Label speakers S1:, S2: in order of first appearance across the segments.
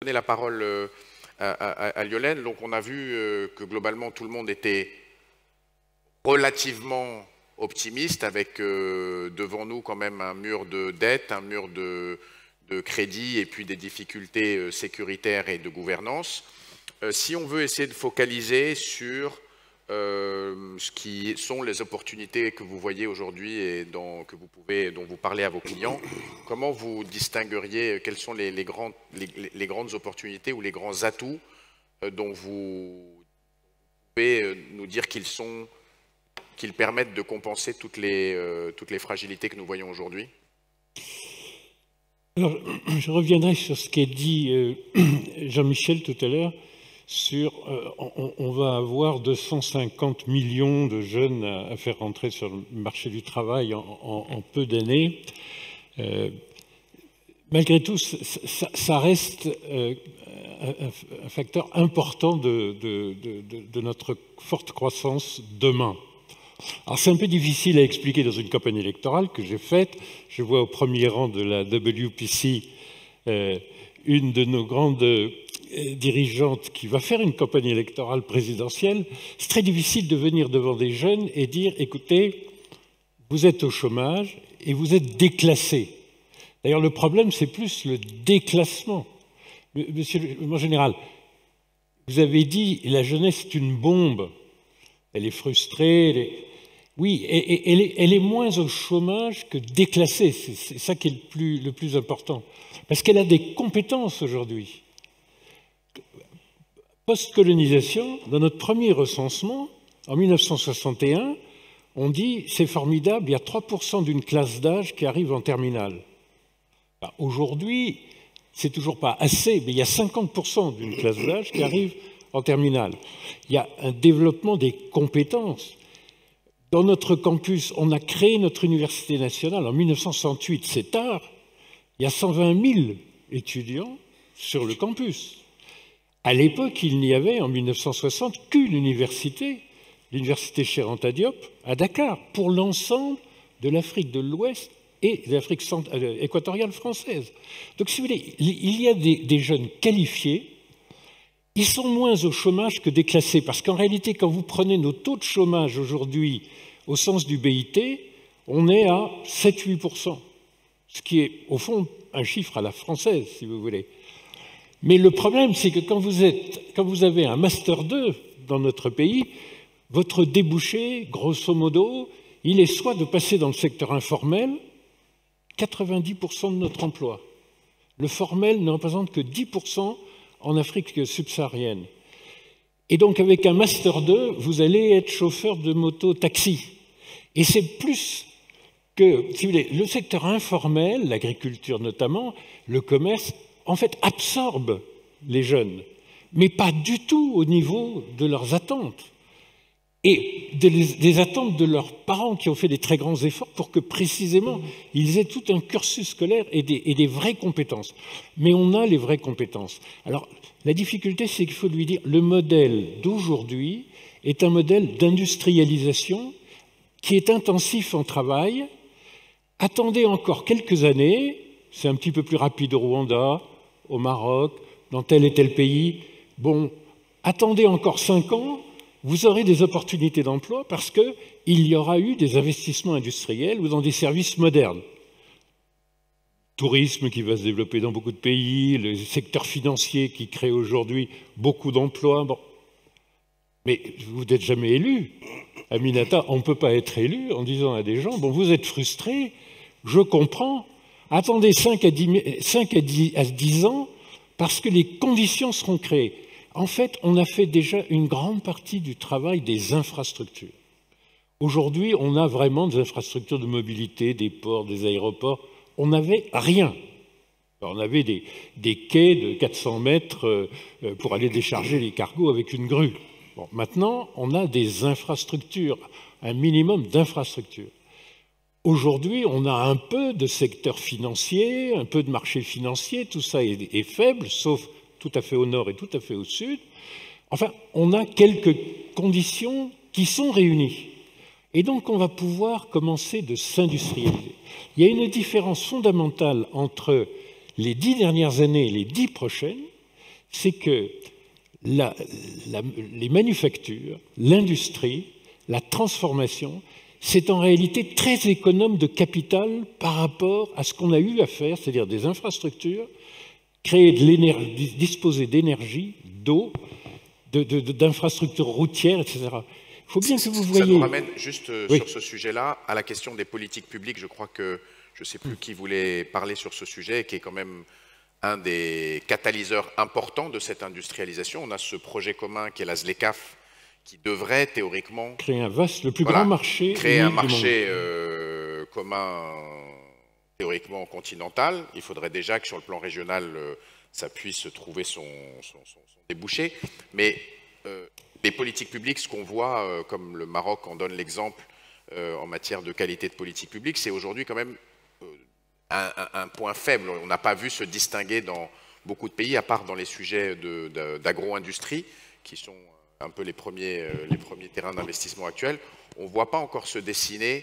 S1: donner la parole à Yolène. Donc on a vu que globalement tout le monde était relativement optimiste, avec devant nous quand même un mur de dette, un mur de crédit et puis des difficultés sécuritaires et de gouvernance. Si on veut essayer de focaliser sur ce qui sont les opportunités que vous voyez aujourd'hui et dont vous parlez à vos clients, comment vous distingueriez, quelles sont les grandes opportunités ou les grands atouts dont vous pouvez nous dire qu'ils permettent de compenser toutes les fragilités que nous voyons aujourd'hui?
S2: Alors, je reviendrai sur ce qu'a dit Jean-Michel tout à l'heure. On va avoir 250 millions de jeunes à faire rentrer sur le marché du travail en peu d'années. Malgré tout, ça reste un facteur important de notre forte croissance demain. Alors c'est un peu difficile à expliquer dans une campagne électorale que j'ai faite. Je vois au premier rang de la WPC une de nos grandes dirigeante qui va faire une campagne électorale présidentielle. C'est très difficile de venir devant des jeunes et dire « Écoutez, vous êtes au chômage et vous êtes déclassés ». D'ailleurs, le problème, c'est plus le déclassement. Monsieur le général, vous avez dit « La jeunesse est une bombe. Elle est frustrée. » Oui, elle est moins au chômage que déclassée. C'est ça qui est le plus important. Parce qu'elle a des compétences aujourd'hui. Post-colonisation, dans notre premier recensement, en 1961, on dit « c'est formidable, il y a 3% d'une classe d'âge qui arrive en terminale ». Aujourd'hui, c'est toujours pas assez, mais il y a 50% d'une classe d'âge qui arrive en terminale. Il y a un développement des compétences. Dans notre campus, on a créé notre université nationale en 1968, c'est tard. Il y a 120 000 étudiants sur le campus. À l'époque, il n'y avait en 1960 qu'une université, l'université Cheikh Anta Diop, à Dakar, pour l'ensemble de l'Afrique de l'Ouest et de l'Afrique équatoriale française. Donc, si vous voulez, il y a des jeunes qualifiés. Ils sont moins au chômage que déclassés, parce qu'en réalité, quand vous prenez nos taux de chômage aujourd'hui au sens du BIT, on est à 7-8%, ce qui est au fond un chiffre à la française, si vous voulez. Mais le problème, c'est que quand vous avez un Master 2 dans notre pays, votre débouché, grosso modo, il est soit de passer dans le secteur informel, 90% de notre emploi. Le formel ne représente que 10% en Afrique subsaharienne. Et donc, avec un Master 2, vous allez être chauffeur de moto-taxi. Et c'est plus que, si vous voulez, le secteur informel, l'agriculture notamment, le commerce, en fait, absorbe les jeunes, mais pas du tout au niveau de leurs attentes. Et des attentes de leurs parents qui ont fait des très grands efforts pour que, précisément, ils aient tout un cursus scolaire et des vraies compétences. Mais on a les vraies compétences. Alors, la difficulté, c'est qu'il faut lui dire, le modèle d'aujourd'hui est un modèle d'industrialisation qui est intensif en travail. Attendez encore quelques années, c'est un petit peu plus rapide au Rwanda, au Maroc, dans tel et tel pays. Bon, attendez encore 5 ans, vous aurez des opportunités d'emploi parce qu'il y aura eu des investissements industriels ou dans des services modernes. Tourisme qui va se développer dans beaucoup de pays, le secteur financier qui crée aujourd'hui beaucoup d'emplois. Bon. Mais vous n'êtes jamais élu. Aminata, on ne peut pas être élu en disant à des gens, bon, vous êtes frustrés, je comprends, attendez 5 à 10 ans parce que les conditions seront créées. En fait, on a fait déjà une grande partie du travail des infrastructures. Aujourd'hui, on a vraiment des infrastructures de mobilité, des ports, des aéroports. On n'avait rien. Alors, on avait des quais de 400 mètres pour aller décharger les cargos avec une grue. Bon, maintenant, on a des infrastructures, un minimum d'infrastructures. Aujourd'hui, on a un peu de secteur financier, un peu de marché financier, tout ça est faible, sauf tout à fait au nord et tout à fait au sud. Enfin, on a quelques conditions qui sont réunies. Et donc, on va pouvoir commencer de s'industrialiser. Il y a une différence fondamentale entre les 10 dernières années et les 10 prochaines, c'est que les manufactures, l'industrie, la transformation, c'est en réalité très économe de capital par rapport à ce qu'on a eu à faire, c'est-à-dire des infrastructures, créer de l'énergie, disposer d'énergie, d'eau, d'infrastructures routières, etc. Il faut bien que vous voyez...
S1: Ça nous ramène juste sur ce sujet-là à la question des politiques publiques. Je crois que, je ne sais plus qui voulait parler sur ce sujet, qui est quand même un des catalyseurs importants de cette industrialisation. On a ce projet commun qui est la ZLECAf, qui devrait théoriquement...
S2: Créer un vaste, le plus grand marché...
S1: Créer un marché commun théoriquement continental. Il faudrait déjà que sur le plan régional, ça puisse trouver son débouché. Mais les politiques publiques, ce qu'on voit, comme le Maroc en donne l'exemple en matière de qualité de politique publique, c'est aujourd'hui quand même un point faible. On n'a pas vu se distinguer dans beaucoup de pays, à part dans les sujets d'agro-industrie, qui sont un peu les premiers terrains d'investissement actuels. On ne voit pas encore se dessiner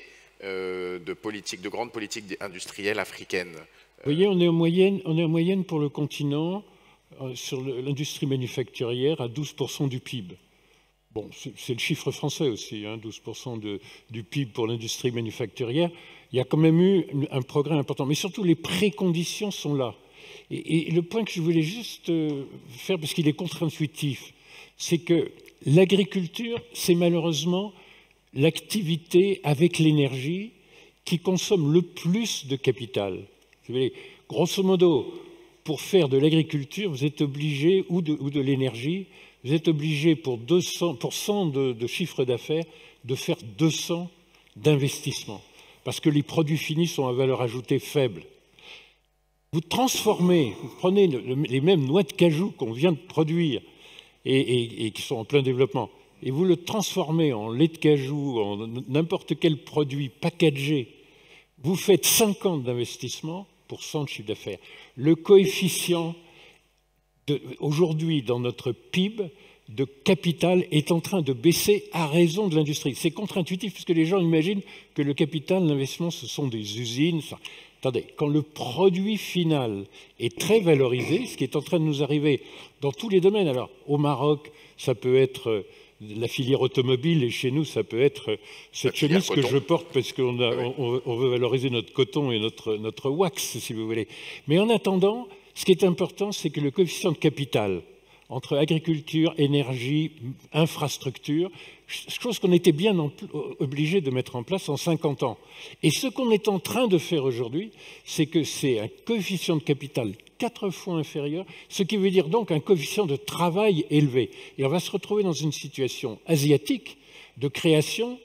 S1: de grandes politiques industrielles africaines.
S2: Vous voyez, on est en moyenne pour le continent, sur l'industrie manufacturière, à 12% du PIB. Bon, c'est le chiffre français aussi, hein, 12% du PIB pour l'industrie manufacturière. Il y a quand même eu un progrès important. Mais surtout, les préconditions sont là. Et le point que je voulais juste faire, parce qu'il est contre-intuitif, c'est que l'agriculture, c'est malheureusement l'activité avec l'énergie qui consomme le plus de capital. Vous voyez, grosso modo, pour faire de l'agriculture, vous êtes obligé, ou de l'énergie, vous êtes obligé pour 100 de chiffre d'affaires de faire 200 d'investissement. Parce que les produits finis sont à valeur ajoutée faible. Vous transformez, vous prenez les mêmes noix de cajou qu'on vient de produire et qui sont en plein développement, et vous le transformez en lait de cajou, en n'importe quel produit packagé, vous faites 50 d'investissement pour 100 de chiffre d'affaires. Le coefficient aujourd'hui dans notre PIB de capital est en train de baisser à raison de l'industrie. C'est contre-intuitif puisque les gens imaginent que le capital, l'investissement, ce sont des usines. Enfin, attendez, quand le produit final est très valorisé, ce qui est en train de nous arriver dans tous les domaines, alors au Maroc, ça peut être la filière automobile et chez nous, ça peut être cette chemise que je porte parce qu'on veut valoriser notre coton et notre wax, si vous voulez. Mais en attendant, ce qui est important, c'est que le coefficient de capital entre agriculture, énergie, infrastructure, chose qu'on était bien obligé de mettre en place en 50 ans. Et ce qu'on est en train de faire aujourd'hui, c'est que c'est un coefficient de capital 4 fois inférieur, ce qui veut dire donc un coefficient de travail élevé. Et on va se retrouver dans une situation asiatique de création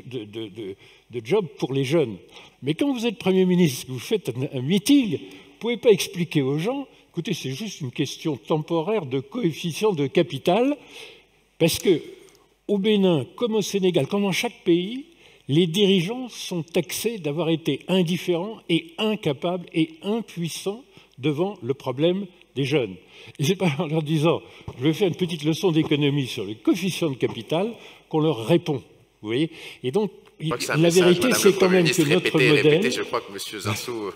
S2: de jobs pour les jeunes. Mais quand vous êtes Premier ministre, vous faites un meeting, vous ne pouvez pas expliquer aux gens, écoutez, c'est juste une question temporaire de coefficient de capital, parce que au Bénin, comme au Sénégal, comme dans chaque pays, les dirigeants sont taxés d'avoir été indifférents et incapables et impuissants devant le problème des jeunes. Et ce n'est pas en leur disant « je vais faire une petite leçon d'économie sur le coefficient de capital » qu'on leur répond. Vous voyez ? Et donc, la vérité, c'est quand même que notre modèle...
S1: Je crois que M. Zinsou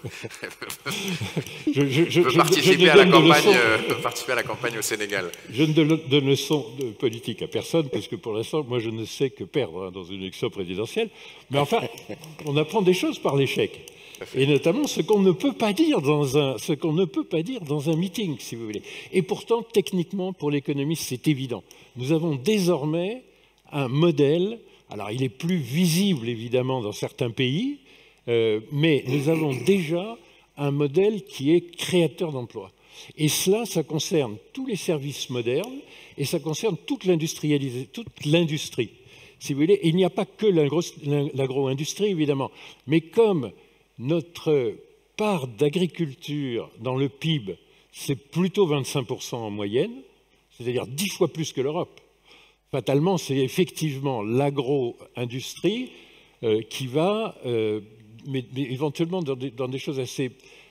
S1: veut participer à la campagne au Sénégal.
S2: Je ne donne leçon de politique à personne, parce que pour l'instant, moi, je ne sais que perdre dans une élection présidentielle. Mais enfin, on apprend des choses par l'échec. Et notamment ce qu'on ne peut pas dire dans un meeting, si vous voulez. Et pourtant, techniquement, pour l'économie, c'est évident. Nous avons désormais un modèle. Alors, il est plus visible, évidemment, dans certains pays, mais nous avons déjà un modèle qui est créateur d'emplois. Et cela, ça concerne tous les services modernes et ça concerne toute l'industrie. Si vous voulez, il n'y a pas que l'agro-industrie, évidemment, mais comme notre part d'agriculture dans le PIB, c'est plutôt 25% en moyenne, c'est-à-dire 10 fois plus que l'Europe. Fatalement, c'est effectivement l'agro-industrie qui va, mais éventuellement dans des choses assez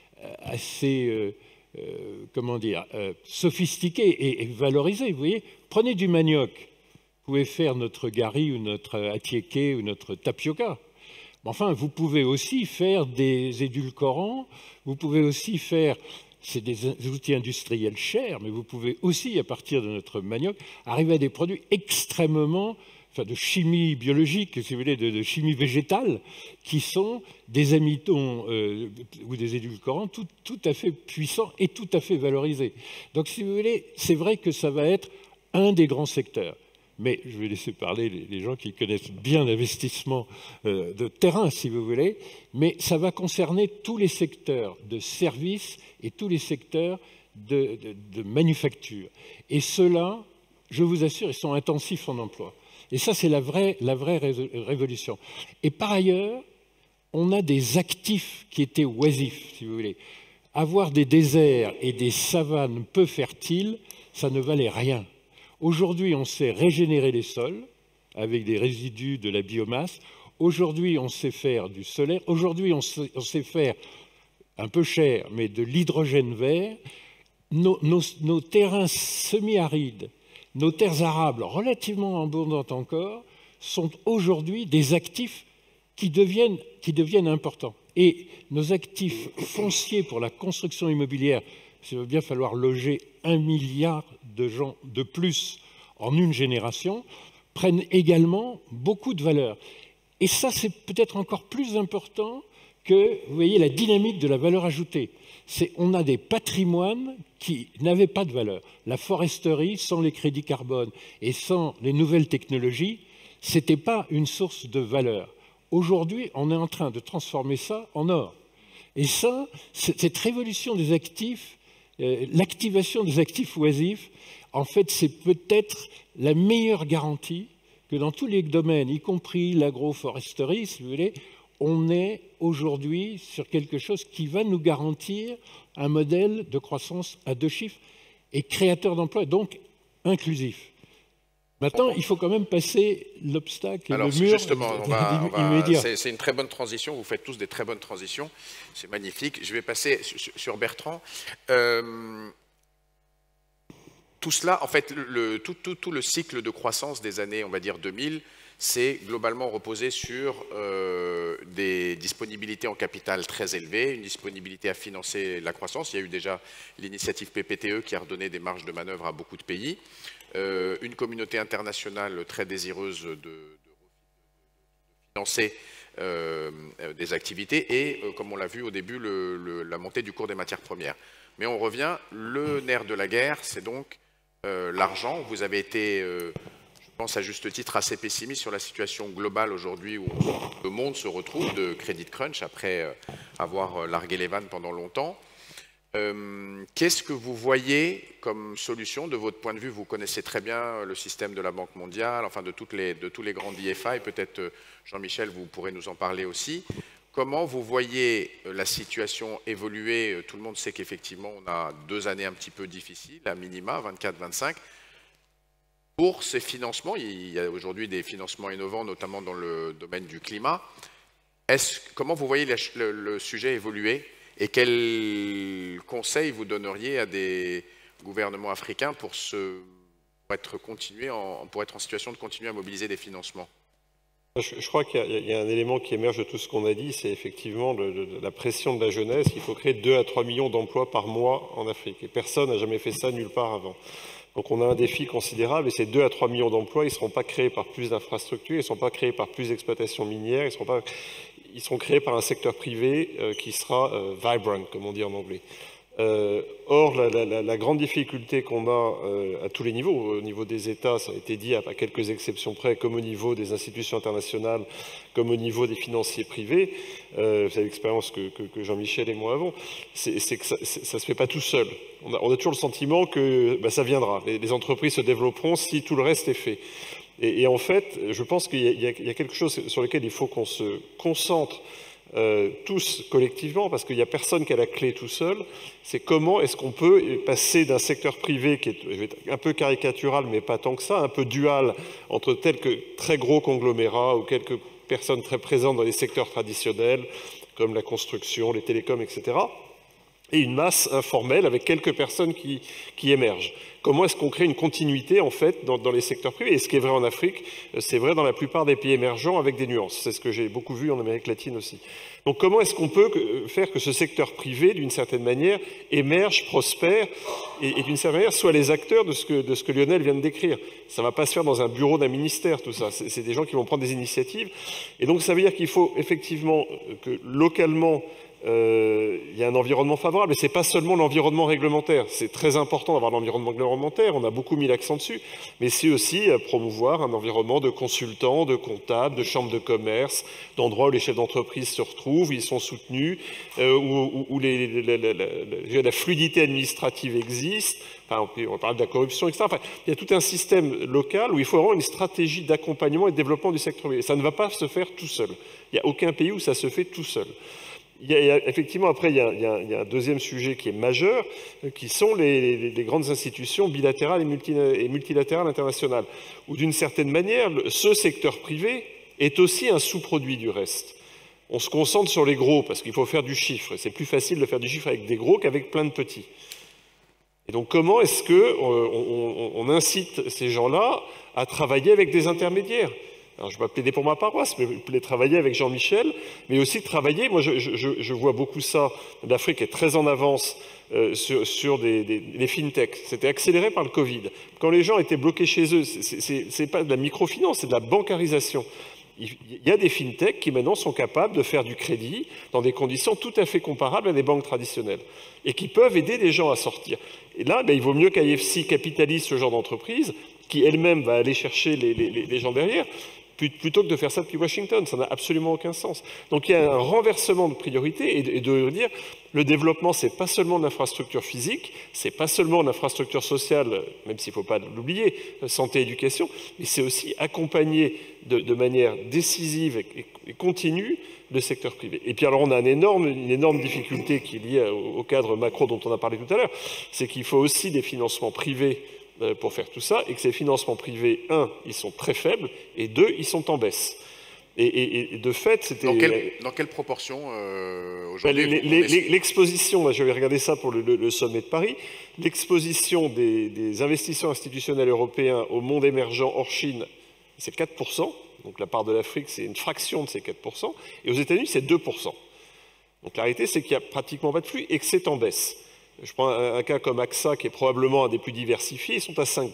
S2: comment dire, sophistiquées et valorisées. Vous voyez, prenez du manioc, vous pouvez faire notre gari ou notre atiéké ou notre tapioca. Enfin, vous pouvez aussi faire des édulcorants, vous pouvez aussi faire c'est des outils industriels chers, mais vous pouvez aussi, à partir de notre manioc, arriver à des produits extrêmement, enfin de chimie biologique, si vous voulez, de chimie végétale, qui sont des amidons ou des édulcorants tout à fait puissants et tout à fait valorisés. Donc, si vous voulez, c'est vrai que ça va être un des grands secteurs. Mais je vais laisser parler les gens qui connaissent bien l'investissement de terrain, si vous voulez, mais ça va concerner tous les secteurs de services et tous les secteurs de manufacture. Et ceux-là, je vous assure, ils sont intensifs en emploi. Et ça, c'est la vraie révolution. Et par ailleurs, on a des actifs qui étaient oisifs, si vous voulez. Avoir des déserts et des savanes peu fertiles, ça ne valait rien. Aujourd'hui, on sait régénérer les sols avec des résidus de la biomasse. Aujourd'hui, on sait faire du solaire. Aujourd'hui, on sait faire, un peu cher, mais de l'hydrogène vert. Nos terrains semi-arides, nos terres arables relativement abondantes encore, sont aujourd'hui des actifs qui deviennent importants. Et nos actifs fonciers pour la construction immobilière, il va bien falloir loger 1 milliard de gens de plus en une génération, prennent également beaucoup de valeur. Et ça, c'est peut-être encore plus important que, vous voyez, la dynamique de la valeur ajoutée. On a des patrimoines qui n'avaient pas de valeur. La foresterie, sans les crédits carbone et sans les nouvelles technologies, ce n'était pas une source de valeur. Aujourd'hui, on est en train de transformer ça en or. Et ça, cette révolution des actifs, l'activation des actifs oisifs, en fait, c'est peut-être la meilleure garantie que dans tous les domaines, y compris l'agroforesterie, si vous voulez, on est aujourd'hui sur quelque chose qui va nous garantir un modèle de croissance à 2 chiffres et créateur d'emplois, donc inclusif. Maintenant, il faut quand même passer l'obstacle et le mur
S1: justement,
S2: immédiat.
S1: C'est une très bonne transition. Vous faites tous des très bonnes transitions. C'est magnifique. Je vais passer sur Bertrand. Tout cela, en fait, tout le cycle de croissance des années, on va dire 2000, c'est globalement reposé sur des disponibilités en capital très élevées, une disponibilité à financer la croissance. Il y a eu déjà l'initiative PPTE qui a redonné des marges de manœuvre à beaucoup de pays. Une communauté internationale très désireuse de financer des activités et, comme on l'a vu au début, la montée du cours des matières premières. Mais on revient, le nerf de la guerre, c'est donc l'argent. Vous avez été, je pense à juste titre, assez pessimiste sur la situation globale aujourd'hui où le monde se retrouve de credit crunch après avoir largué les vannes pendant longtemps. Qu'est-ce que vous voyez comme solution de votre point de vue? Vous connaissez très bien le système de la Banque mondiale, enfin de tous les grands DFI, peut-être Jean-Michel, vous pourrez nous en parler aussi. Comment vous voyez la situation évoluer? Tout le monde sait qu'effectivement, on a 2 années un petit peu difficiles, à minima, 24-25. Pour ces financements, il y a aujourd'hui des financements innovants, notamment dans le domaine du climat. Comment vous voyez le sujet évoluer? Et quels conseils vous donneriez à des gouvernements africains pour être en situation de continuer à mobiliser des financements?
S3: Je crois qu'il y a un élément qui émerge de tout ce qu'on a dit, c'est effectivement la pression de la jeunesse. Il faut créer 2 à 3 millions d'emplois par mois en Afrique. Et personne n'a jamais fait ça nulle part avant. Donc on a un défi considérable et ces 2 à 3 millions d'emplois, ils ne seront pas créés par plus d'infrastructures, ils ne seront pas créés par plus d'exploitations minières, ils seront créés par un secteur privé qui sera vibrant, comme on dit en anglais. Or, la grande difficulté qu'on a à tous les niveaux, au niveau des États, ça a été dit à quelques exceptions près, comme au niveau des institutions internationales, comme au niveau des financiers privés, c'est l'expérience que Jean-Michel et moi avons, c'est que ça ne se fait pas tout seul. On a toujours le sentiment que ça viendra, les entreprises se développeront si tout le reste est fait. Et en fait, je pense qu'il y a quelque chose sur lequel il faut qu'on se concentre tous collectivement, parce qu'il n'y a personne qui a la clé tout seul, c'est comment est-ce qu'on peut passer d'un secteur privé qui est, je vais être un peu caricatural, mais pas tant que ça, un peu dual, entre quelques très gros conglomérats ou quelques personnes très présentes dans les secteurs traditionnels, comme la construction, les télécoms, etc., et une masse informelle avec quelques personnes qui émergent. Comment est-ce qu'on crée une continuité en fait dans les secteurs privés? Et ce qui est vrai en Afrique, c'est vrai dans la plupart des pays émergents avec des nuances. C'est ce que j'ai beaucoup vu en Amérique latine aussi. Donc comment est-ce qu'on peut faire que ce secteur privé, d'une certaine manière, émerge, prospère et d'une certaine manière soit les acteurs de ce que Lionel vient de décrire? Ça ne va pas se faire dans un bureau d'un ministère, tout ça. C'est des gens qui vont prendre des initiatives. Et donc ça veut dire qu'il faut effectivement que localement, il y a un environnement favorable, et ce n'est pas seulement l'environnement réglementaire. C'est très important d'avoir l'environnement réglementaire, on a beaucoup mis l'accent dessus, mais c'est aussi promouvoir un environnement de consultants, de comptables, de chambres de commerce, d'endroits où les chefs d'entreprise se retrouvent, où ils sont soutenus, où la fluidité administrative existe. Enfin, on parle de la corruption, etc. Enfin, il y a tout un système local où il faut avoir une stratégie d'accompagnement et de développement du secteur privé. Ça ne va pas se faire tout seul. Il n'y a aucun pays où ça se fait tout seul. Effectivement, après, il y a un deuxième sujet qui est majeur, qui sont les grandes institutions bilatérales et multilatérales internationales, où d'une certaine manière, ce secteur privé est aussi un sous-produit du reste. On se concentre sur les gros, parce qu'il faut faire du chiffre. C'est plus facile de faire du chiffre avec des gros qu'avec plein de petits. Et donc, comment est-ce qu'on incite ces gens-là à travailler avec des intermédiaires? Alors, je ne vais pas plaider pour ma paroisse, mais travailler avec Jean-Michel, mais aussi travailler, moi je vois beaucoup ça, l'Afrique est très en avance sur les fintechs. C'était accéléré par le Covid. Quand les gens étaient bloqués chez eux, ce n'est pas de la microfinance, c'est de la bancarisation. Il y a des fintechs qui maintenant sont capables de faire du crédit dans des conditions tout à fait comparables à des banques traditionnelles et qui peuvent aider les gens à sortir. Et là, il vaut mieux qu'IFC capitalise ce genre d'entreprise qui elle-même va aller chercher les gens derrière, plutôt que de faire ça depuis Washington. Ça n'a absolument aucun sens. Donc il y a un renversement de priorité et de dire le développement, c'est pas seulement de l'infrastructure physique, c'est pas seulement de l'infrastructure sociale, même s'il ne faut pas l'oublier, santé, éducation, mais c'est aussi accompagner de manière décisive et continue le secteur privé. Et puis alors on a une énorme difficulté qui est liée au cadre macro dont on a parlé tout à l'heure, c'est qu'il faut aussi des financements privés pour faire tout ça, et que ces financements privés, un, ils sont très faibles, et deux, ils sont en baisse. Et de fait, c'était...
S1: Dans quelle proportion aujourd'hui
S3: l'exposition, je vais regarder ça pour le sommet de Paris, l'exposition des investisseurs institutionnels européens au monde émergent hors Chine, c'est 4%, donc la part de l'Afrique, c'est une fraction de ces 4%, et aux États-Unis, c'est 2%. Donc la réalité, c'est qu'il n'y a pratiquement pas de flux, et que c'est en baisse. Je prends un cas comme AXA, qui est probablement un des plus diversifiés, ils sont à 5%.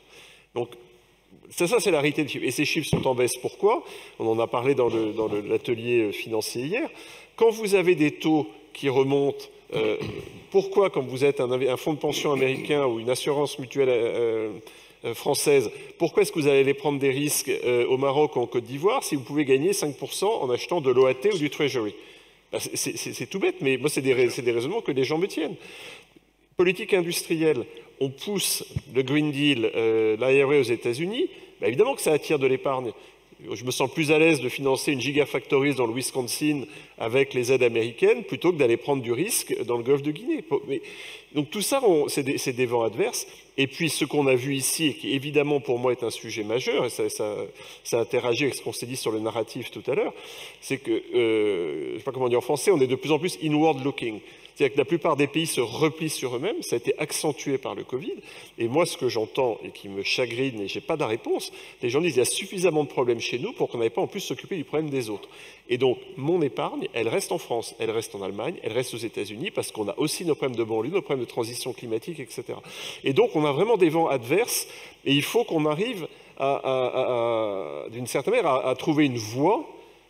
S3: Donc, ça c'est la réalité des chiffres. Et ces chiffres sont en baisse. Pourquoi? On en a parlé dans l'atelier financier hier. Quand vous avez des taux qui remontent, pourquoi, quand vous êtes un fonds de pension américain ou une assurance mutuelle française, pourquoi est-ce que vous allez aller prendre des risques au Maroc ou en Côte d'Ivoire si vous pouvez gagner 5% en achetant de l'OAT ou du Treasury? C'est tout bête, mais moi, c'est des raisonnements que les gens me tiennent. Politique industrielle, on pousse le Green Deal, l'IRA aux États-Unis, évidemment que ça attire de l'épargne. Je me sens plus à l'aise de financer une gigafactory dans le Wisconsin avec les aides américaines plutôt que d'aller prendre du risque dans le golfe de Guinée. Donc tout ça, c'est des vents adverses. Et puis ce qu'on a vu ici, et qui évidemment pour moi est un sujet majeur, et ça interagit avec ce qu'on s'est dit sur le narratif tout à l'heure, c'est que, je ne sais pas comment dire en français, on est de plus en plus inward looking. C'est-à-dire que la plupart des pays se replient sur eux-mêmes, ça a été accentué par le Covid, et moi ce que j'entends et qui me chagrine, et je n'ai pas de réponse, les gens disent il y a suffisamment de problèmes chez nous pour qu'on n'aille pas en plus s'occuper du problème des autres. Et donc mon épargne, elle reste en France, elle reste en Allemagne, elle reste aux États-Unis, parce qu'on a aussi nos problèmes de banlieue, nos problèmes de transition climatique, etc. Et donc on a vraiment des vents adverses, et il faut qu'on arrive d'une certaine manière à trouver une voie,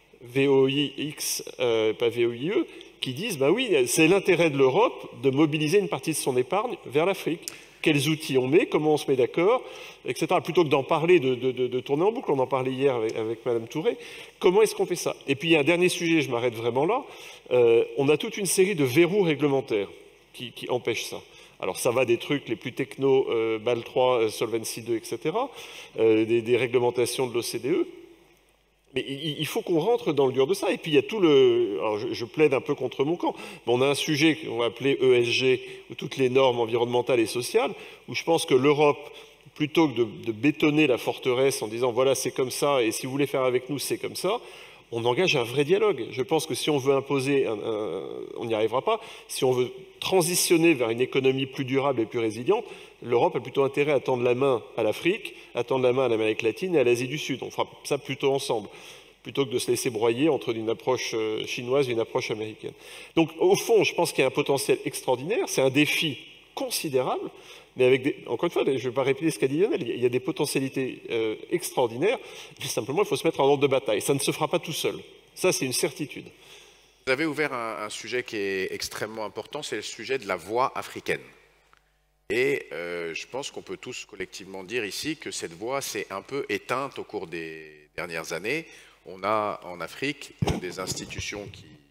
S3: VOIX, pas VOIE, qui disent, oui, c'est l'intérêt de l'Europe de mobiliser une partie de son épargne vers l'Afrique. Quels outils on met, comment on se met d'accord, etc. Plutôt que d'en parler, de tourner en boucle, on en parlait hier avec Madame Touré, comment est-ce qu'on fait ça? Et puis il y a un dernier sujet, je m'arrête vraiment là, on a toute une série de verrous réglementaires qui empêchent ça. Alors ça va des trucs les plus techno, BAL 3, Solvency 2, etc., des réglementations de l'OCDE. Mais il faut qu'on rentre dans le dur de ça. Et puis il y a tout le... Alors je plaide un peu contre mon camp, mais on a un sujet qu'on va appeler ESG, ou toutes les normes environnementales et sociales, où je pense que l'Europe, plutôt que de bétonner la forteresse en disant voilà c'est comme ça, et si vous voulez faire avec nous c'est comme ça, on engage un vrai dialogue. Je pense que si on veut imposer, on n'y arrivera pas. Si on veut transitionner vers une économie plus durable et plus résiliente, l'Europe a plutôt intérêt à tendre la main à l'Afrique, à tendre la main à l'Amérique latine et à l'Asie du Sud. On fera ça plutôt ensemble, plutôt que de se laisser broyer entre une approche chinoise et une approche américaine. Donc, au fond, je pense qu'il y a un potentiel extraordinaire. C'est un défi considérable, mais avec encore une fois, je ne vais pas répéter ce qu'a dit Lionel, il y a des potentialités extraordinaires, mais simplement, il faut se mettre en ordre de bataille. Ça ne se fera pas tout seul. Ça, c'est une certitude.
S1: Vous avez ouvert un sujet qui est extrêmement important, c'est le sujet de la voix africaine. Et je pense qu'on peut tous collectivement dire ici que cette voix s'est un peu éteinte au cours des dernières années. On a en Afrique des institutions qui ne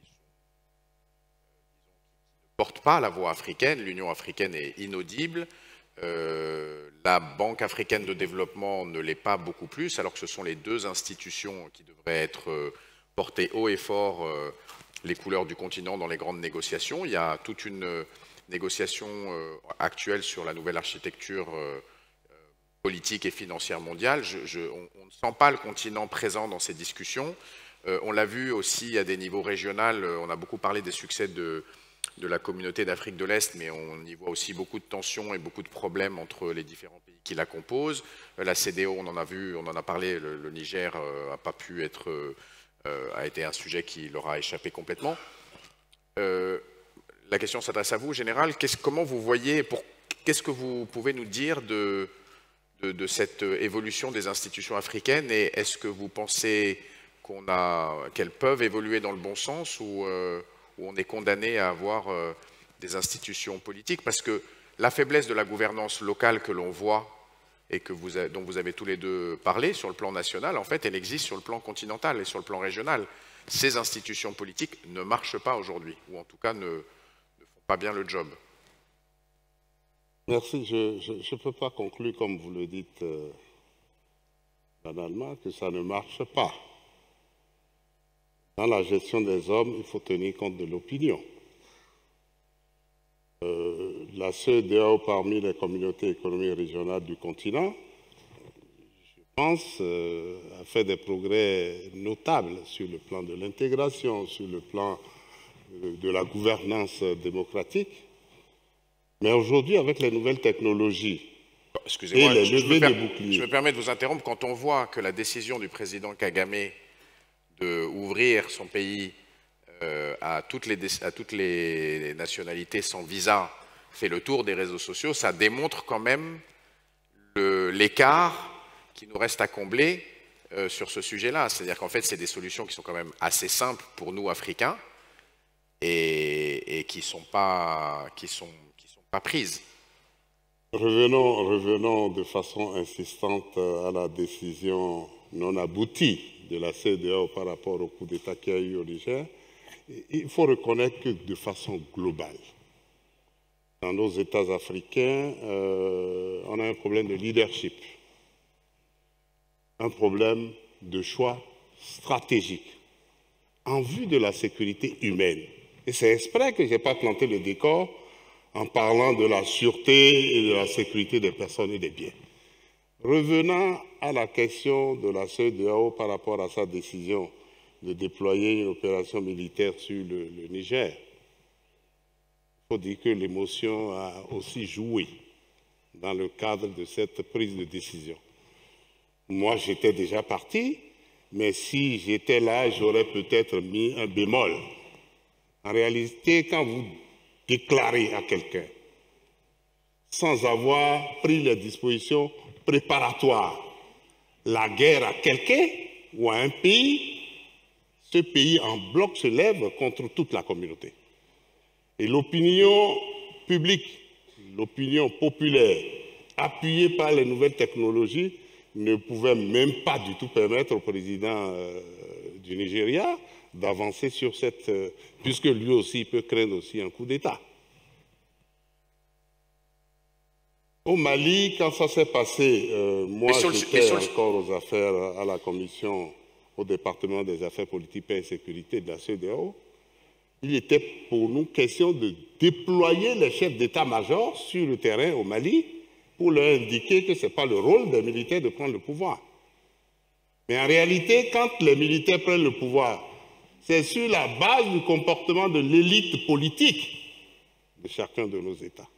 S1: portent pas la voix africaine. L'Union africaine est inaudible. La Banque africaine de développement ne l'est pas beaucoup plus, alors que ce sont les deux institutions qui devraient être portées haut et fort les couleurs du continent dans les grandes négociations. Il y a toute une négociation actuelle sur la nouvelle architecture politique et financière mondiale. On ne sent pas le continent présent dans ces discussions. On l'a vu aussi à des niveaux régionaux. On a beaucoup parlé des succès de la communauté d'Afrique de l'Est, mais on y voit aussi beaucoup de tensions et beaucoup de problèmes entre les différents pays qui la composent. La CEDEAO, on en a vu, on en a parlé, le Niger n'a pas pu être, a été un sujet qui leur a échappé complètement. La question s'adresse à vous, Général. Comment vous voyez, qu'est-ce que vous pouvez nous dire de cette évolution des institutions africaines, et est-ce que vous pensez qu'elles peuvent évoluer dans le bon sens, ou on est condamné à avoir des institutions politiques? Parce que la faiblesse de la gouvernance locale que l'on voit et dont vous avez tous les deux parlé sur le plan national, en fait, elle existe sur le plan continental et sur le plan régional. Ces institutions politiques ne marchent pas aujourd'hui, ou en tout cas ne font pas bien le job.
S4: Merci. Je ne peux pas conclure, comme vous le dites, banalement, que ça ne marche pas. Dans la gestion des hommes, il faut tenir compte de l'opinion. La CEDEAO, parmi les communautés économiques régionales du continent, je pense, a fait des progrès notables sur le plan de l'intégration, sur le plan de la gouvernance démocratique. Mais aujourd'hui, avec les nouvelles technologies et les levées de boucliers...
S1: Je me permets de vous interrompre. Quand on voit que la décision du président Kagame d'ouvrir son pays à toutes les nationalités sans visa fait le tour des réseaux sociaux, ça démontre quand même l'écart qui nous reste à combler sur ce sujet-là. C'est-à-dire qu'en fait, c'est des solutions qui sont quand même assez simples pour nous, Africains, et qui ne sont pas prises.
S4: Revenons de façon insistante à la décision non aboutie de la CEDEAO par rapport au coup d'État qu'il y a eu au Niger. Il faut reconnaître que de façon globale, dans nos États africains, on a un problème de leadership, un problème de choix stratégique en vue de la sécurité humaine. Et c'est exprès que je n'ai pas planté le décor en parlant de la sûreté et de la sécurité des personnes et des biens. Revenant à la question de la CEDEAO par rapport à sa décision de déployer une opération militaire sur le Niger, il faut dire que l'émotion a aussi joué dans le cadre de cette prise de décision. Moi, j'étais déjà parti, mais si j'étais là, j'aurais peut-être mis un bémol. En réalité, quand vous déclarez à quelqu'un, sans avoir pris les dispositions préparatoires, la guerre à quelqu'un ou à un pays, ce pays en bloc se lève contre toute la communauté. Et l'opinion publique, l'opinion populaire, appuyée par les nouvelles technologies, ne pouvait même pas du tout permettre au président du Nigeria d'avancer sur cette... puisque lui aussi peut craindre aussi un coup d'État. Au Mali, quand ça s'est passé, moi j'étais encore aux affaires à la commission, au département des affaires politiques, paix et sécurité de la CEDEAO. Il était pour nous question de déployer les chefs d'état-major sur le terrain au Mali pour leur indiquer que ce n'est pas le rôle des militaires de prendre le pouvoir. Mais en réalité, quand les militaires prennent le pouvoir, c'est sur la base du comportement de l'élite politique de chacun de nos États.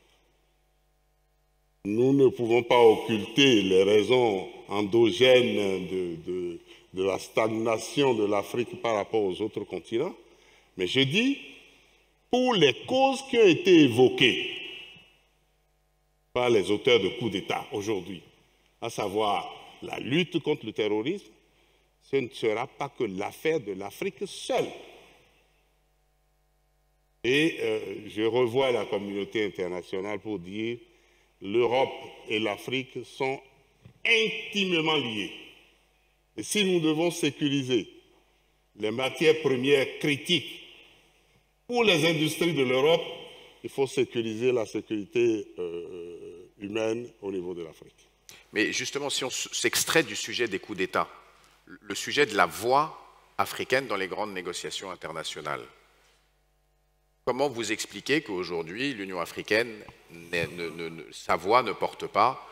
S4: Nous ne pouvons pas occulter les raisons endogènes de la stagnation de l'Afrique par rapport aux autres continents, mais je dis, pour les causes qui ont été évoquées par les auteurs de coups d'État aujourd'hui, à savoir la lutte contre le terrorisme, ce ne sera pas que l'affaire de l'Afrique seule. Et je revois la communauté internationale pour dire l'Europe et l'Afrique sont intimement liées. Et si nous devons sécuriser les matières premières critiques pour les industries de l'Europe, il faut sécuriser la sécurité humaine au niveau de l'Afrique.
S1: Mais justement, si on s'extrait du sujet des coups d'État, le sujet de la voix africaine dans les grandes négociations internationales, comment vous expliquez qu'aujourd'hui, l'Union africaine, sa voix ne porte pas?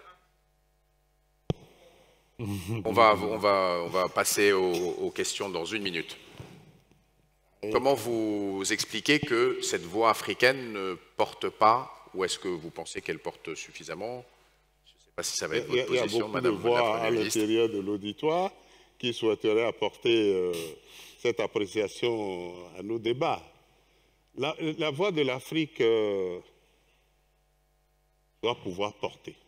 S1: On va passer aux questions dans une minute. Comment vous expliquez que cette voix africaine ne porte pas, ou est-ce que vous pensez qu'elle porte suffisamment? Je ne sais pas si ça va être votre position, Madame la Première ministre.
S4: Il y a beaucoup de voix à l'intérieur de l'auditoire qui souhaiteraient apporter cette appréciation à nos débats. La voix de l'Afrique doit pouvoir porter.